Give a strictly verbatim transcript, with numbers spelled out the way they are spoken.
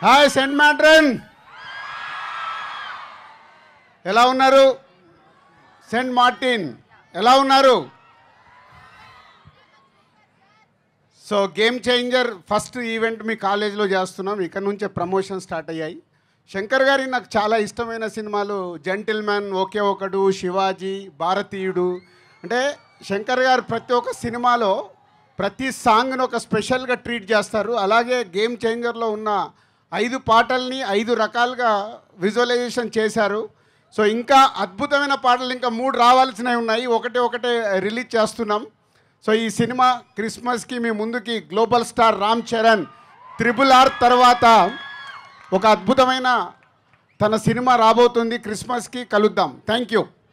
Hi cent matron, ఎలా ఉన్నారు? Cent Martin ఎలా ఉన్నారు? So game changer first event మీ కాలేజీలో చేస్తున్నాం. ఇక్కడ నుంచే ప్రమోషన్ స్టార్ట్ అయ్యాయి. శంకర్ గారి నాకు చాలా ఇష్టమైన సినిమాలు జెంటిల్మెన్, ఒకే ఒకడు, శివాజీ, భారతీయుడు. అంటే శంకర్ గారు ప్రతి ఒక్క సినిమాలో ప్రతి సాంగ్ను ఒక స్పెషల్గా ట్రీట్ చేస్తారు. అలాగే గేమ్ చేంజర్లో ఉన్న ఐదు పాటల్ని ఐదు రకాలుగా విజువలైజేషన్ చేశారు. సో ఇంకా అద్భుతమైన పాటలు ఇంకా మూడు రావాల్సినవి ఉన్నాయి. ఒకటే ఒకటే రిలీజ్ చేస్తున్నాం. సో ఈ సినిమా క్రిస్మస్కి మీ ముందుకి global star Ram Charan triple R తర్వాత ఒక అద్భుతమైన తన సినిమా రాబోతుంది. క్రిస్మస్కి కలుద్దాం. Thank you.